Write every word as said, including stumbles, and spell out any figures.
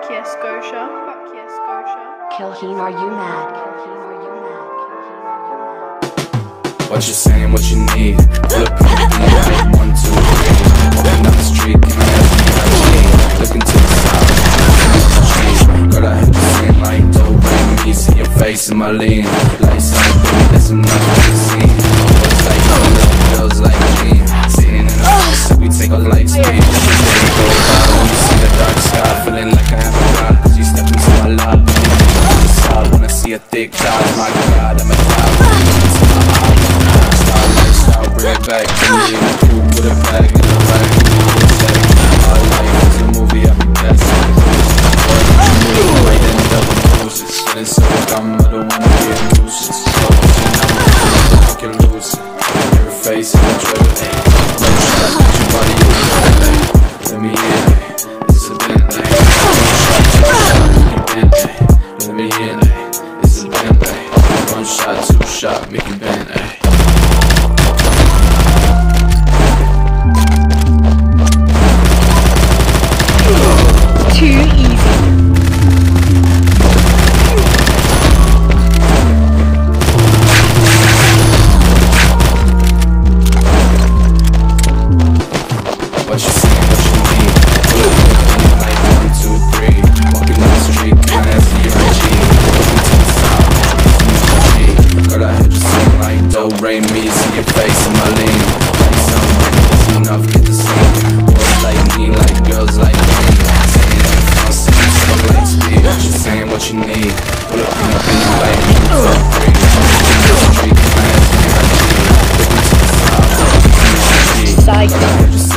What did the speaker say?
Fuck yes, Scotia. Fuck yes, Scotia. Kill him, are you mad? Kill him, are you mad? Kill him, are you mad? What you saying, what you need? Pull up in the beat, like one, two, three. Walking down the street, can I ask you how you need? Looking to the side, girl, I heard you sing like dope, bring me, see your face in my lean. Lights on, baby, that's enough to be seen. Boys like you, little girls like me. Sitting in the office, we take a light speed. Every day go by when you see the dark sky, feeling like I have a god, cause you step into my life. On the side, wanna see a thick thighs, my God, I'm a cloud. Starlight, style, bring it back to me in the coupe with a bag in the back. My life is a movie, I'll be dancing. Right end up with roses, feeling so dumb, I don't wanna be a nuisance. So I can lose it. Your face in the trailer. No shot, put your body in the trailer. Let me in it, it's a Bentley. Let me in it, it's a Bentley. One shot, two shot, make you bend, ayy. Too easy. What you saying, what you need? Pull up in the like one, two, three. Walking down the street, can I see your I G? Looking to the side, looking to the G. Girl, I heard you sing like dope, rain me, see your face in my lean. Like something, it's enough, get the scene. Boys like me, like girls like me. Saying that I'm singing so like speed. What you saying, what you need? Pull up in the like one, two, three. Walking down the street, can I see your I G? Looking to the side, looking to the G. Girl, I heard you